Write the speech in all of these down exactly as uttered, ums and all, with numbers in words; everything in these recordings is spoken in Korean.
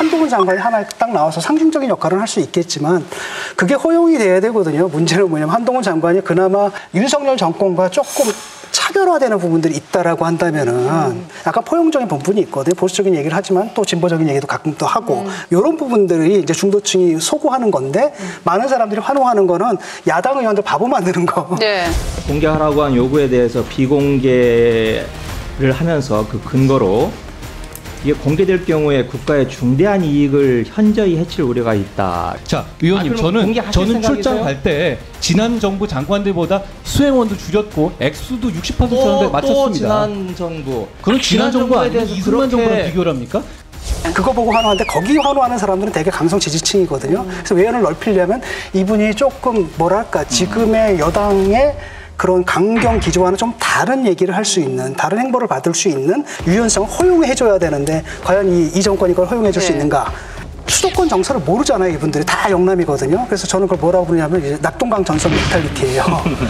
한동훈 장관이 하나 딱 나와서 상징적인 역할을 할 수 있겠지만 그게 허용이 돼야 되거든요. 문제는 뭐냐면 한동훈 장관이 그나마 윤석열 정권과 조금 차별화되는 부분들이 있다라고 한다면은 음. 약간 포용적인 부분이 있거든요. 보수적인 얘기를 하지만 또 진보적인 얘기도 가끔 또 하고 음. 이런 부분들이 이제 중도층이 소구하는 건데 음. 많은 사람들이 환호하는 거는 야당 의원들 바보 만드는 거. 네. 공개하라고 한 요구에 대해서 비공개를 하면서 그 근거로 이게 공개될 경우에 국가의 중대한 이익을 현저히 해칠 우려가 있다. 자, 의원님, 아, 저는 저는 출장 갈 때 지난 정부 장관들보다 수행원도 줄였고 액수도 육십 퍼센트 정도에 맞췄습니다. 또 지난 정부. 그럼 지난, 지난 정부 아니면 이승만 정부랑 비교를 합니까? 그거 보고 환호하는데 거기 환호하는 사람들은 되게 강성 지지층이거든요. 그래서 외연을 넓히려면 이분이 조금 뭐랄까 지금의 여당의 그런 강경 기조와는 좀 다른 얘기를 할 수 있는, 다른 행보를 받을 수 있는 유연성을 허용해줘야 되는데 과연 이, 이 정권이 그걸 허용해줄 네. 수 있는가? 수도권 정서를 모르잖아요. 이분들이 다 영남이거든요. 그래서 저는 그걸 뭐라고 부르냐면 이제 낙동강 전선 멘탈리티예요.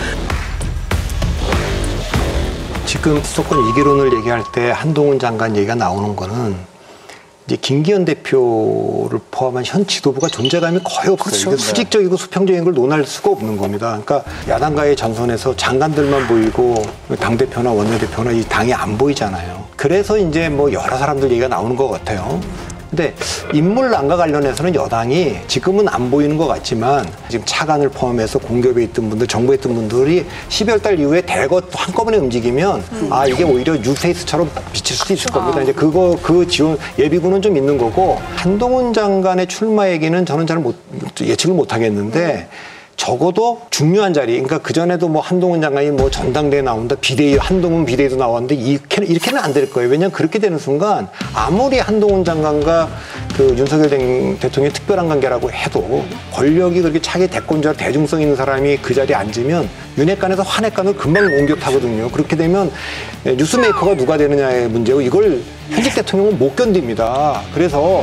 지금 수도권 이기론을 얘기할 때 한동훈 장관 얘기가 나오는 거는 이제 김기현 대표를 포함한 현 지도부가 존재감이 거의 없어요. 그렇죠. 수직적이고 수평적인 걸 논할 수가 없는 겁니다. 그러니까 야당과의 전선에서 장관들만 보이고 당대표나 원내대표나 이 당이 안 보이잖아요. 그래서 이제 뭐 여러 사람들 얘기가 나오는 것 같아요. 근데 인물난과 관련해서는 여당이 지금은 안 보이는 것 같지만 지금 차관을 포함해서 공ገብ에 있던 분들, 정부에 있던 분들이 십이월 달 이후에 대거 한꺼번에 움직이면 음. 아 이게 오히려 뉴페이스처럼 비칠 수도 있을 겁니다. 이제 그거 그 지원 예비군은 좀 있는 거고 한동훈 장관의 출마 얘기는 저는 잘 못 예측을 못 하겠는데. 음. 적어도 중요한 자리, 그러니까 그전에도 뭐 한동훈 장관이 뭐 전당대회 나온다, 비대위, 한동훈 비대위도 나왔는데 이렇게, 이렇게는 안 될 거예요. 왜냐하면 그렇게 되는 순간 아무리 한동훈 장관과 그 윤석열 대통령의 특별한 관계라고 해도 권력이 그렇게 차기 대권자 대중성 있는 사람이 그 자리에 앉으면 윤핵관에서 환핵관을 금방 옮겨 타거든요. 그렇게 되면 뉴스메이커가 누가 되느냐의 문제고 이걸 현직 대통령은 못 견딥니다. 그래서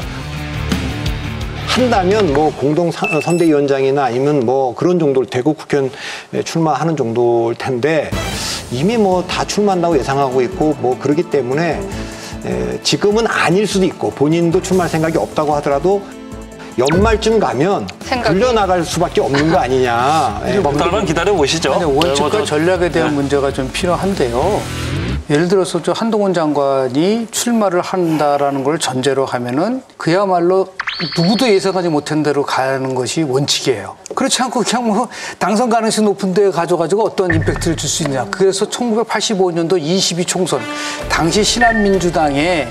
한다면 뭐 공동 선대위원장이나 아니면 뭐 그런 정도를 되고 국회의원 출마하는 정도일 텐데 이미 뭐 다 출마한다고 예상하고 있고 뭐 그러기 때문에 지금은 아닐 수도 있고 본인도 출마할 생각이 없다고 하더라도 연말쯤 가면 굴려나갈 수밖에 없는 거 아니냐. 몇 달만 기다려 보시죠. 원칙과 전략에 대한 네. 문제가 좀 필요한데요. 예를 들어서 저 한동훈 장관이 출마를 한다라는 걸 전제로 하면은 그야말로 누구도 예상하지 못한 대로 가는 것이 원칙이에요. 그렇지 않고 그냥 뭐 당선 가능성이 높은 데 가져가지고 어떤 임팩트를 줄 수 있냐. 그래서 천구백팔십오 년도 이십이 총선 당시 신한민주당의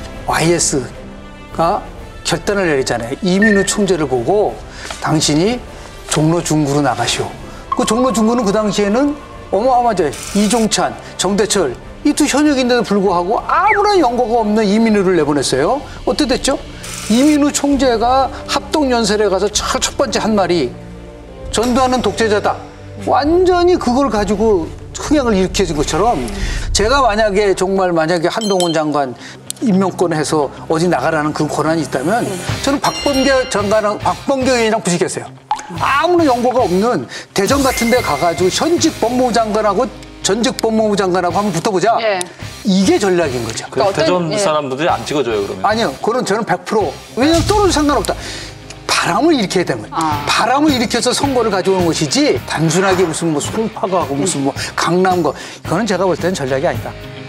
와이에스가 결단을 내리잖아요. 이민우 총재를 보고 당신이 종로 중구로 나가시오. 그 종로 중구는 그 당시에는 어마어마하죠. 이종찬, 정대철 이 두 현역인데도 불구하고 아무런 연고가 없는 이민우를 내보냈어요. 어떻게 됐죠? 이민우 총재가 합동연설에 가서 첫 번째 한 말이 전두환은 독재자다. 완전히 그걸 가지고 흥행을 일으켜진 것처럼 제가 만약에 정말 만약에 한동훈 장관 임명권 해서 어디 나가라는 그 권한이 있다면 저는 박범계 장관랑 박범계 의원이랑 부딪혔어요. 아무런 연고가 없는 대전 같은 데 가가지고 현직 법무부 장관하고 전직 법무부 장관하고 한번 붙어보자. 예. 이게 전략인 거죠. 그 그러니까 대전 어떤, 예. 사람들이 안 찍어줘요, 그러면? 아니요. 그건 저는 백 퍼센트. 왜냐하면 떨어도 상관없다. 바람을 일으켜야 되는 거예요. 아. 바람을 일으켜서 선거를 가져오는 것이지 단순하게 무슨 뭐 송파구하고 무슨 뭐 강남거 이거는 제가 볼 때는 전략이 아니다.